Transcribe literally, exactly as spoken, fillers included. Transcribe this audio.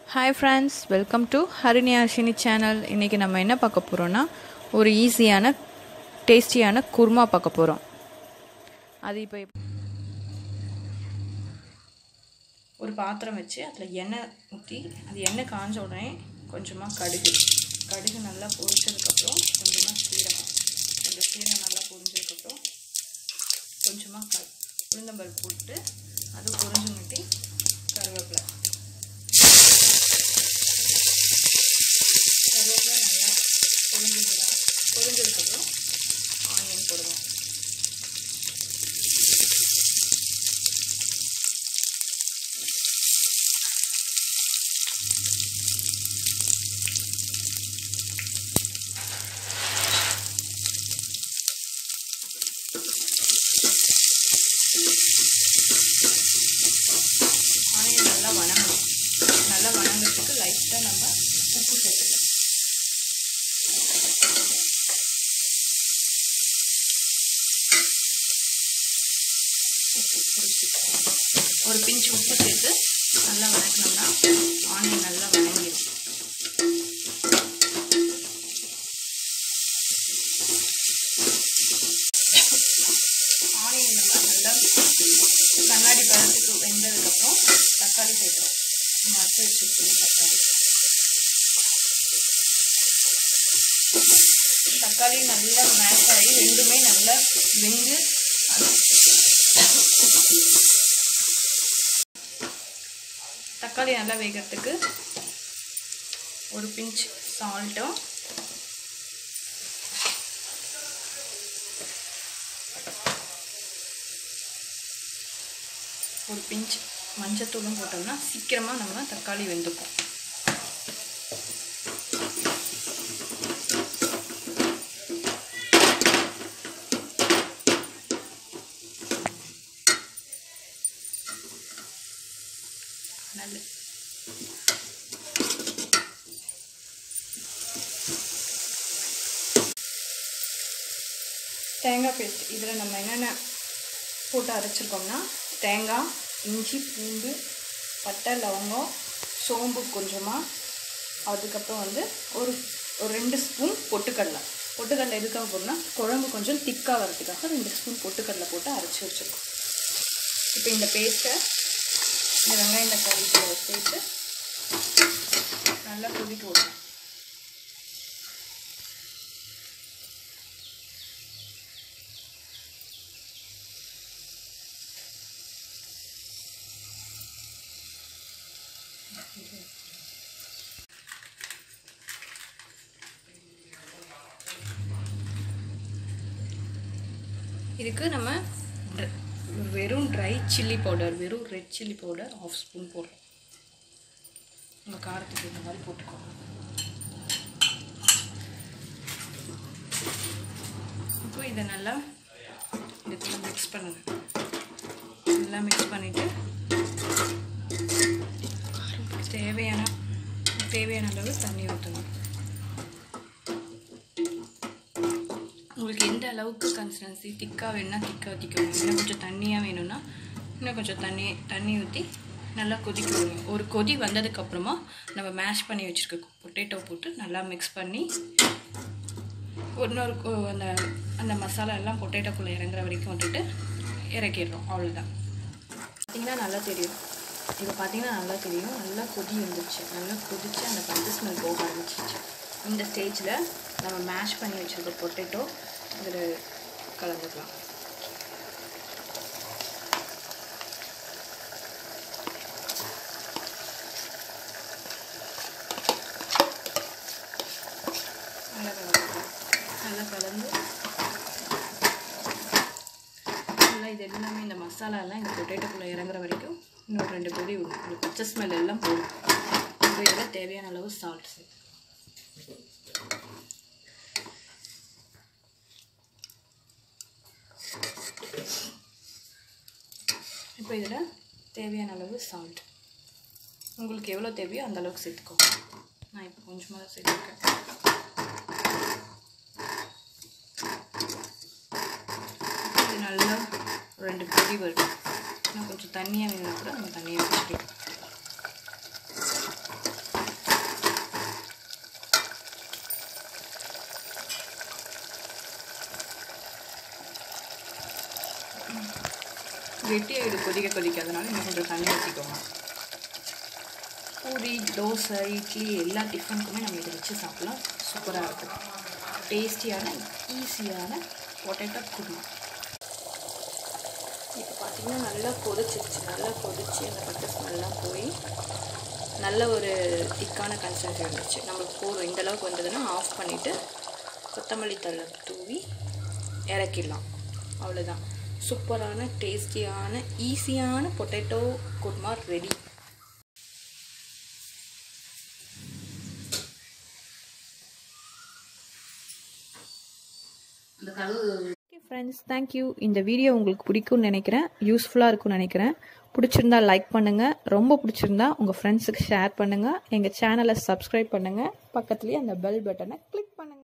Hi friends, welcome to Harini Ashini channel. இன்னைக்கு நம்ம என்ன பார்க்க போறோம்னா ஒரு ஈஸியான டேஸ்டியான குருமா பார்க்க போறோம். அது இப்போ ஒரு பாத்திரம் வச்சு அதுல எண்ணெய் ஊத்தி அது எண்ணெய் காஞ்ச உடனே கொஞ்சமா கடுகு கடுகு நல்லா பொரிச்சதுக்கு அப்புறம் கொஞ்சமா சீரகம் இந்த சீரகம் நல்லா பொரிஞ்சதுக்கு அப்புறம் கொஞ்சமா உளுந்தம்பருப்பு போட்டு அது பொரிஞ்சுனட்டி கருவேப்பிலை கருவேப்பிலை நல்லா பொரிஞ்சிடலாம் பொரிஞ்சதுக்கப்புறம் ஆனியன் போடுவோம். ஆனியன் நல்லா வணங்கணும். நல்லா வணங்கிறதுக்கு லைட்டாக நம்ம உப்பு சேர்த்துக்கலாம். ஒரு பிஞ்சு உப்பு சேர்த்து நல்லா வணக்கணும்னா ஆனியன் நல்லா வணங்கிடும். ஆனியன் நம்ம நல்லா கண்ணாடி பழத்துக்கு வெந்ததுக்கப்புறம் தக்காளி சேர்த்துறோம். மற்ற வச்சுருக்கோம் தக்காளி தக்காளி நல்லா மேஷ் ஆகி ரெண்டுமே நல்லா வெந்து தக்காளி நல்லா வேகிறதுக்கு ஒரு பிஞ்ச் சால்ட்டும் ஒரு பிஞ்ச் மஞ்சத்தூளும் போட்டோம்னா சீக்கிரமா நம்ம தக்காளி வெந்துக்கும். நல்ல தேங்காய் பேஸ்ட் இதில் நம்ம என்னென்ன போட்டு அரைச்சிருக்கோம்னா தேங்காய், இஞ்சி, பூண்டு, பட்டை, லவங்கம், சோம்பு கொஞ்சமாக, அதுக்கப்புறம் வந்து ஒரு ஒரு ரெண்டு ஸ்பூன் பொட்டுக்கடலை பொட்டுக்கடலை எதுக்காக போடணும்னா குழம்பு கொஞ்சம் திக்காக வரதுக்காக ரெண்டு ஸ்பூன் பொட்டுக்கடலை போட்டு அரைச்சி வச்சுருக்கோம். இப்போ இந்த பேஸ்ட்டை இந்த வெங்காயம் தக்காளி சேர்த்து நல்லா கொதிக்க விடணும். இதுக்கு நம்ம வெறும் ட்ரை சில்லி பவுடர் வெறும் red chilli powder half spoon போடுறோம். உங்கள் காரத்துக்கு இந்த மாதிரி போட்டுக்கோங்க. இப்போ இதை நல்லா இதுக்குள்ள மிக்ஸ் பண்ணுங்க. நல்லா மிக்ஸ் பண்ணிவிட்டு தேவையான தேவையான அளவு தண்ணி ஊற்றணும். உங்களுக்கு எந்த அளவுக்கு கன்சிஸ்டன்சி திக்காக வேணும்னா திக்காக ஊற்றிக்கோங்க. இன்னும் கொஞ்சம் தண்ணியாக வேணும்னா இன்னும் கொஞ்சம் தண்ணி தண்ணி ஊற்றி நல்லா கொதிக்க விடுங்க. ஒரு கொதி வந்ததுக்கப்புறமா நம்ம மேஷ் பண்ணி வச்சுருக்க பொட்டேட்டோ போட்டு நல்லா மிக்ஸ் பண்ணி இன்னொரு அந்த அந்த மசாலா எல்லாம் பொட்டேட்டோக்குள்ளே இறங்குற வரைக்கும் விட்டுட்டு இறக்கிடுறோம். அவ்வளோதான். பார்த்திங்கன்னா நல்லா தெரியும். இப்போ பார்த்திங்கன்னா நல்லா தெரியும். நல்லா கொதி வந்துடுச்சு. நல்லா கொதிச்சு அந்த பச்சை ஸ்மெல் போக ஆரம்பிச்சிச்சு. இந்த ஸ்டேஜில் நம்ம மேஷ் பண்ணி வச்சுருக்க பொட்டேட்டோ இதில் கலந்துக்கலாம். நல்லா கலந்து நல்லா கலந்து நல்லா இது எல்லாமே இந்த மசாலாலாம் இந்த பொட்டேட்டோக்குள்ளே இறங்குற வரைக்கும் இன்னொரு ரெண்டு பொடி விடும். இந்த பச்சை ஸ்மெல் எல்லாம் போடும். இப்போ இதில் தேவையான அளவு சால்ட் சேர்த்து இப்போ இதில் தேவையான அளவு சால்ட் உங்களுக்கு எவ்வளோ தேவையோ அந்த அளவுக்கு சேர்த்துக்கோங்க. நான் இப்போ கொஞ்சமாக தான் சேர்த்துருக்கேன். இது நல்லா ரெண்டு கொதி வருது. இன்னும் கொஞ்சம் தண்ணியாக வேணும்னா கூட நம்ம தண்ணியாக வச்சுக்கலாம். கெட்டியாகிடும் கொதிக்க கொதிக்க. அதனால இன்னும் கொஞ்சம் தண்ணி ஊற்றிக்கோங்க. பூரி, தோசை, இட்லி எல்லா டிஃபனுக்குமே நம்ம இதை வச்சு சாப்பிடலாம். சூப்பராக இருக்கும். டேஸ்டியான ஈஸியான பொட்டேட்டோ குருமா. இப்போ பார்த்திங்கன்னா நல்லா கொதிச்சிருச்சு. நல்லா கொதிச்சு அந்த பட்டை ஸ்மெல்லாம் போய் நல்ல ஒரு திக்கான கன்சிஸ்டன்சி வந்துச்சு. நம்மளுக்கு போதும். இந்த அளவுக்கு வந்ததுன்னா ஆஃப் பண்ணிவிட்டு கொத்தமல்லி தழை தூவி இறக்கிடலாம். அவ்வளோதான். சூப்பரான டேஸ்டியான ஈஸியான potato kurma ready. Okay friends, thank you. இந்த வீடியோ உங்களுக்கு பிடிக்கும்னு நினைக்கிறேன். யூஸ்ஃபுல்லாக இருக்கும்னு நினைக்கிறேன். பிடிச்சிருந்தா லைக் பண்ணுங்கள். ரொம்ப பிடிச்சிருந்தா உங்கள் ஃப்ரெண்ட்ஸுக்கு ஷேர் பண்ணுங்கள். எங்கள் சேனலை சப்ஸ்கிரைப் பண்ணுங்கள். பக்கத்துலேயே அந்த பெல் பட்டனை கிளிக் பண்ணுங்கள்.